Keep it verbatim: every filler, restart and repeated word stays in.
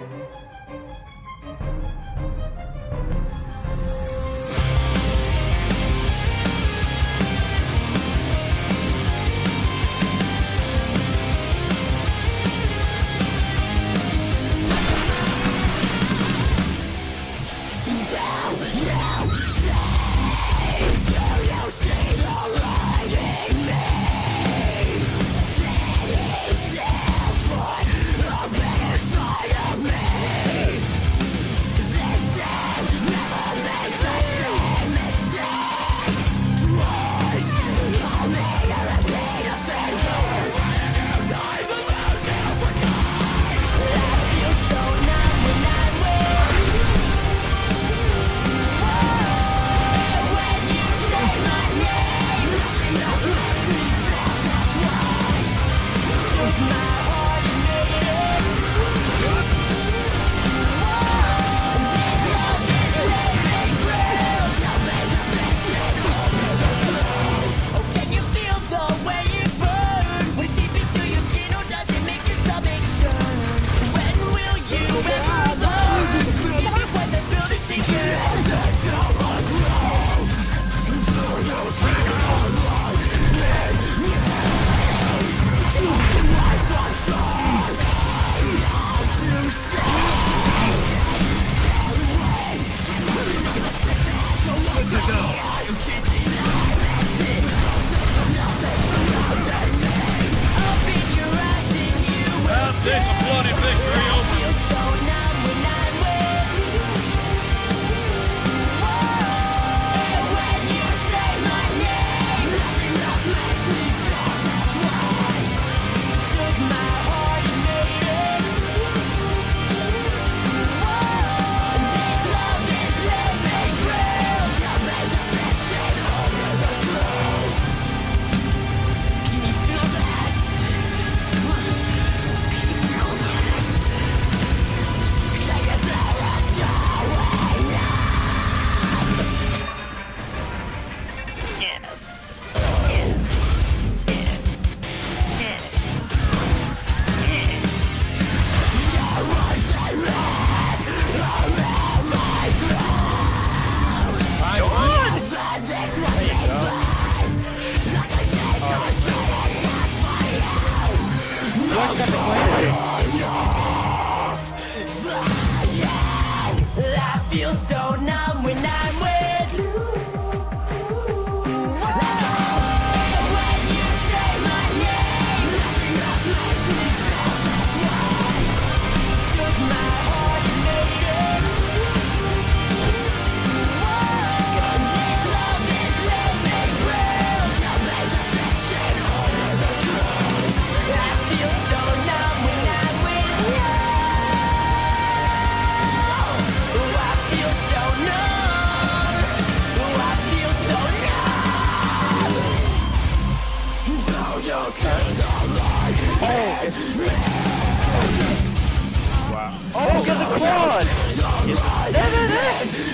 Take a bloody victory over. I feel so numb when I'm with you. When you say my name, nothing else makes me feel this way. Took my heart and made it. This love is living proof. No major fiction, only the truth. I feel so numb when I'm with you. Oh! Oh, got the quad! No, no, no!